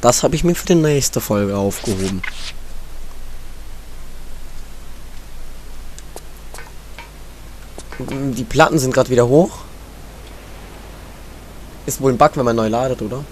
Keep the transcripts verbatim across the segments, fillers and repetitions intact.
Das habe ich mir für die nächste Folge aufgehoben. Die Platten sind gerade wieder hoch. Ist wohl ein Bug, wenn man neu ladet, oder?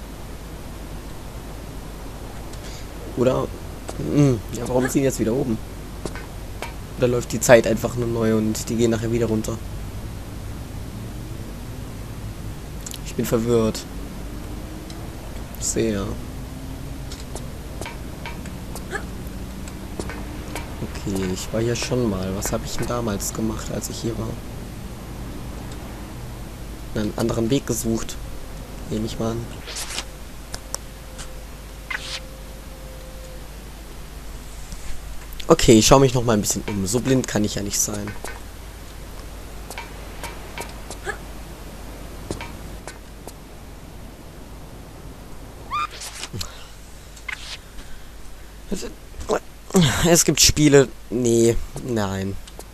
Oder? Mh, ja, warum sind die jetzt wieder oben? Oder läuft die Zeit einfach nur neu und die gehen nachher wieder runter? Ich bin verwirrt. Sehr. Okay, ich war hier schon mal. Was habe ich denn damals gemacht, als ich hier war? Einen anderen Weg gesucht. Nehme ich mal an. Okay, ich schaue mich noch mal ein bisschen um. So blind kann ich ja nicht sein. Es gibt Spiele... Nee, nein.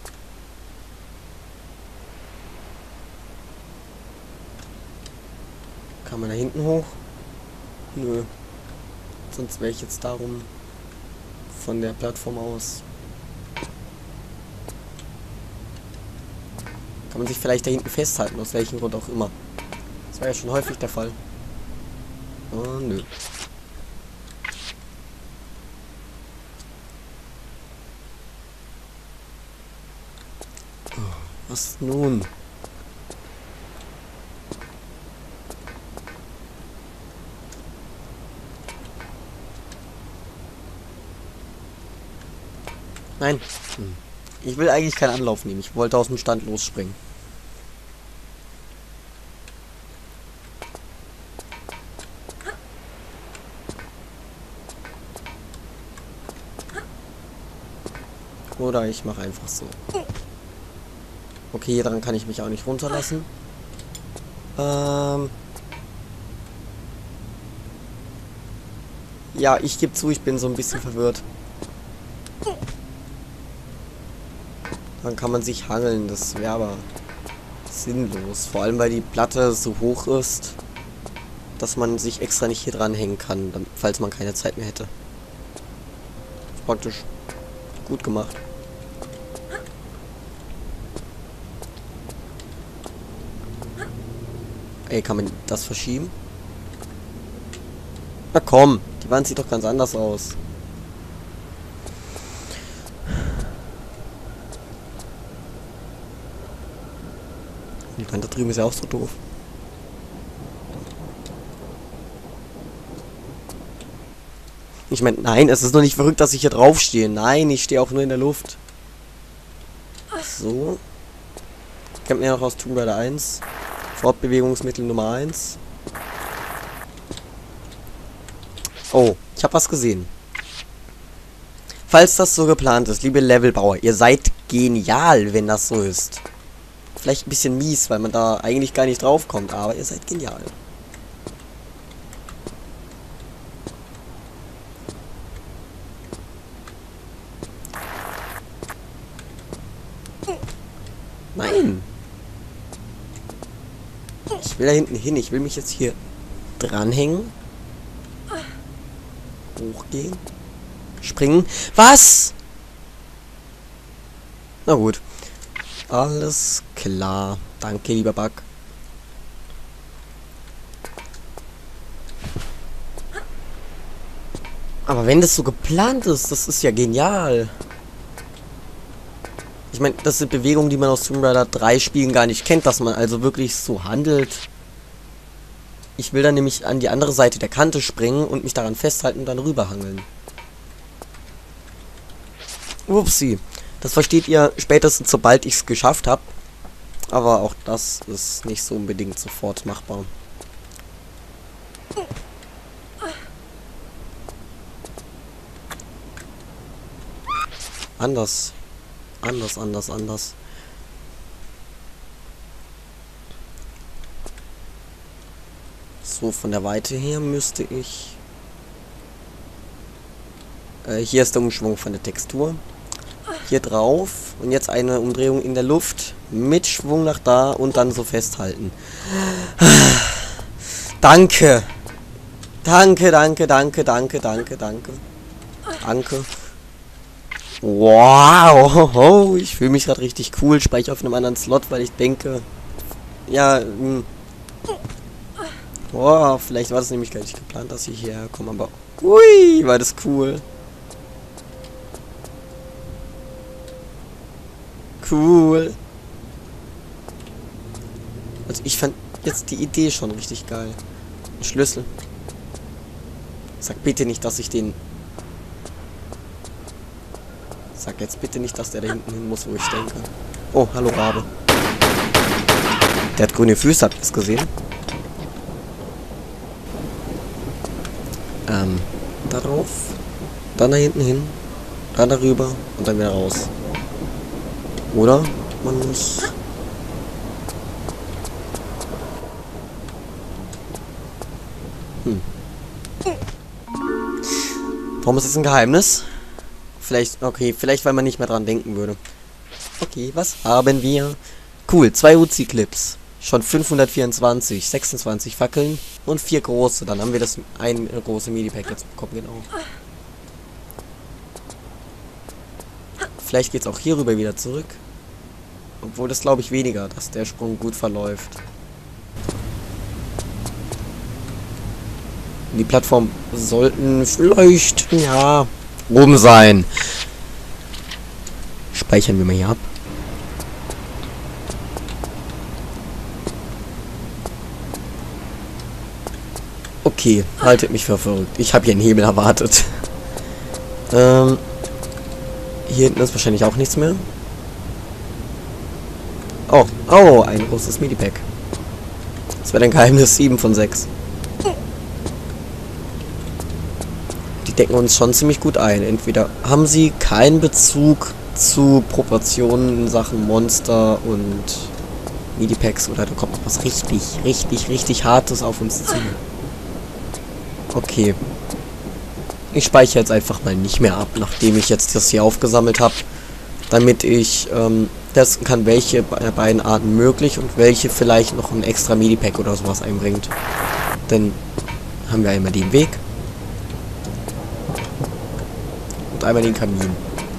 Kann man da hinten hoch? Nö. Sonst wäre ich jetzt darum von der Plattform aus. Kann man sich vielleicht da hinten festhalten, aus welchem Grund auch immer. Das war ja schon häufig der Fall. Oh, nö. Was nun? Nein. Hm. Ich will eigentlich keinen Anlauf nehmen. Ich wollte aus dem Stand losspringen. Oder ich mache einfach so. Okay, daran kann ich mich auch nicht runterlassen. Ähm ja, ich gebe zu, ich bin so ein bisschen verwirrt. Dann kann man sich hangeln, das wäre aber sinnlos. Vor allem, weil die Platte so hoch ist, dass man sich extra nicht hier dran hängen kann, dann, falls man keine Zeit mehr hätte. Praktisch gut gemacht. Ey, kann man das verschieben? Na komm, die Wand sieht doch ganz anders aus. Die Wand da drüben ist ja auch so doof. Ich meine, nein, es ist noch nicht verrückt, dass ich hier drauf stehe. Nein, ich stehe auch nur in der Luft. So. Kennt man ja noch aus Tomb Raider eins. Fortbewegungsmittel Nummer eins. Oh, ich habe was gesehen. Falls das so geplant ist, liebe Levelbauer, ihr seid genial, wenn das so ist. Vielleicht ein bisschen mies, weil man da eigentlich gar nicht drauf kommt, aber ihr seid genial. Nein! Ich will da hinten hin. Ich will mich jetzt hier dranhängen. Hochgehen. Springen. Was? Na gut. Alles klar. Danke, lieber Bug. Aber wenn das so geplant ist, das ist ja genial. Ich meine, das sind Bewegungen, die man aus Tomb Raider drei Spielen gar nicht kennt, dass man also wirklich so handelt. Ich will dann nämlich an die andere Seite der Kante springen und mich daran festhalten und dann rüberhangeln. Upsi. Das versteht ihr spätestens, sobald ich es geschafft habe. Aber auch das ist nicht so unbedingt sofort machbar. Anders. Anders, anders, anders. So, von der Weite her müsste ich... Äh, hier ist der Umschwung von der Textur. Hier drauf. Und jetzt eine Umdrehung in der Luft. Mit Schwung nach da und dann so festhalten. Danke. Danke, danke, danke, danke, danke, danke. Danke. Wow, ich fühle mich gerade richtig cool. Speichere auf einem anderen Slot, weil ich denke, ja, mh. Wow, vielleicht war das nämlich gar nicht geplant, dass ich hierher komme, aber ui, war das cool. Cool. Also ich fand jetzt die Idee schon richtig geil. Ein Schlüssel. Sag bitte nicht, dass ich den... Sag jetzt bitte nicht, dass der da hinten hin muss, wo ich denke. Oh, hallo Rabe. Der hat grüne Füße, habt ihr es gesehen? Ähm, da drauf. Dann da hinten hin. Dann darüber und dann wieder raus. Oder? Man muss... Hm. Warum ist das ein Geheimnis? Vielleicht, okay, vielleicht weil man nicht mehr dran denken würde. Okay, was haben wir? Cool, zwei Uzi-Clips. Schon fünfhundertvierundzwanzig, sechsundzwanzig Fackeln und vier große. Dann haben wir das ein große Midi-Pack jetzt bekommen, genau. Vielleicht geht es auch hier rüber wieder zurück. Obwohl das glaube ich weniger, dass der Sprung gut verläuft. Die Plattform sollten vielleicht, ja, oben sein. Speichern wir mal hier ab. Okay, haltet mich für verrückt. Ich habe hier einen Hebel erwartet. ähm, hier hinten ist wahrscheinlich auch nichts mehr. Oh, oh, ein großes Midi-Pack. Das wäre ein Geheimnis sieben von sechs. Die decken uns schon ziemlich gut ein. Entweder haben sie keinen Bezug zu Proportionen in Sachen Monster und Midi-Packs oder da kommt noch was richtig, richtig, richtig Hartes auf uns zu. Okay. Ich speichere jetzt einfach mal nicht mehr ab, nachdem ich jetzt das hier aufgesammelt habe. Damit ich ähm, testen kann, welche be beiden Arten möglich und welche vielleicht noch ein extra Midi-Pack oder sowas einbringt. Dann haben wir einmal den Weg. Und einmal den Kamin.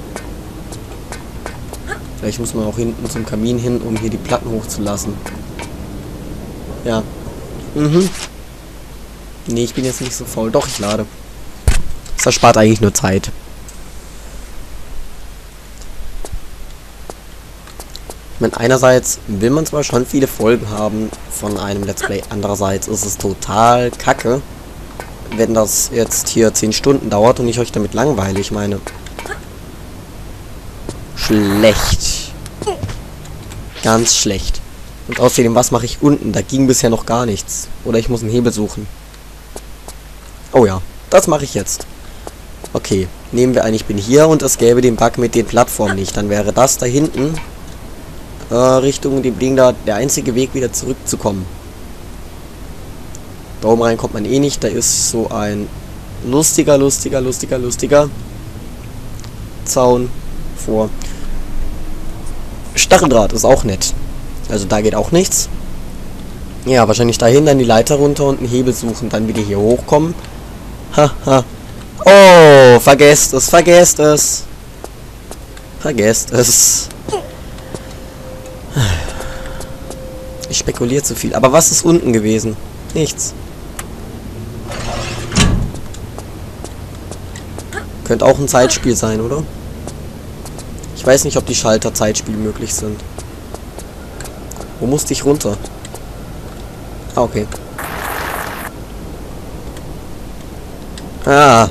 Vielleicht muss man auch hinten zum Kamin hin, um hier die Platten hochzulassen. Ja. Mhm. Nee, ich bin jetzt nicht so faul. Doch, ich lade. Das erspart eigentlich nur Zeit. Ich meine, einerseits will man zwar schon viele Folgen haben von einem Let's Play, andererseits ist es total kacke, wenn das jetzt hier zehn Stunden dauert und ich euch damit langweile. Ich meine, schlecht. Ganz schlecht. Und außerdem, was mache ich unten? Da ging bisher noch gar nichts. Oder ich muss einen Hebel suchen. Oh ja, das mache ich jetzt. Okay, nehmen wir an, ich bin hier und es gäbe den Bug mit den Plattformen nicht. Dann wäre das da hinten äh, Richtung dem Ding da der einzige Weg, wieder zurückzukommen. Da oben rein kommt man eh nicht. Da ist so ein lustiger, lustiger, lustiger, lustiger Zaun vor. Stacheldraht ist auch nett. Also da geht auch nichts. Ja, wahrscheinlich dahin dann die Leiter runter und einen Hebel suchen, dann wieder hier hochkommen. Haha. Oh, vergesst es, vergesst es. Vergesst es. Ich spekuliere zu viel. Aber was ist unten gewesen? Nichts. Könnte auch ein Zeitspiel sein, oder? Ich weiß nicht, ob die Schalter Zeitspiel möglich sind. Wo musste ich runter? Ah, okay. Ah.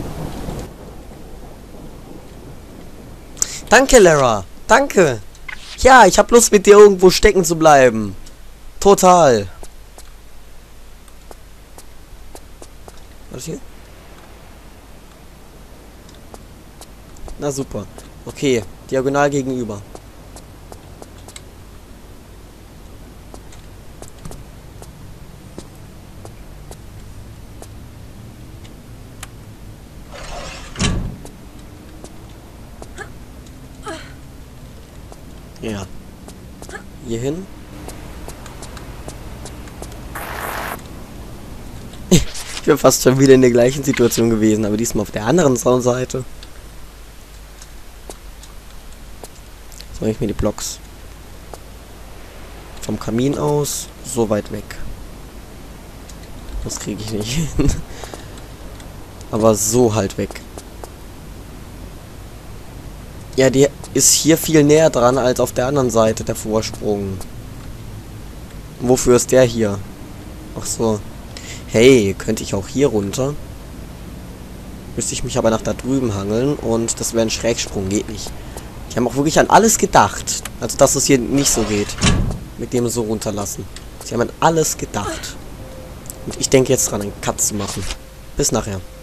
Danke, Lara. Danke. Ja, ich habe Lust, mit dir irgendwo stecken zu bleiben. Total. Was hier? Na super. Okay, diagonal gegenüber. Ja. Hier hin. bin fast schon wieder in der gleichen Situation gewesen, aber diesmal auf der anderen Soundseite. Jetzt mache ich mir die Blocks vom Kamin aus so weit weg. Das kriege ich nicht hin. Aber so halt weg. Ja, die ist hier viel näher dran als auf der anderen Seite, der Vorsprung. Wofür ist der hier? Ach so. Hey, könnte ich auch hier runter? Müsste ich mich aber nach da drüben hangeln und das wäre ein Schrägsprung, geht nicht. Die haben auch wirklich an alles gedacht. Also, dass es hier nicht so geht. Mit dem so runterlassen. Sie haben an alles gedacht. Und ich denke jetzt dran, einen Cut zu machen. Bis nachher.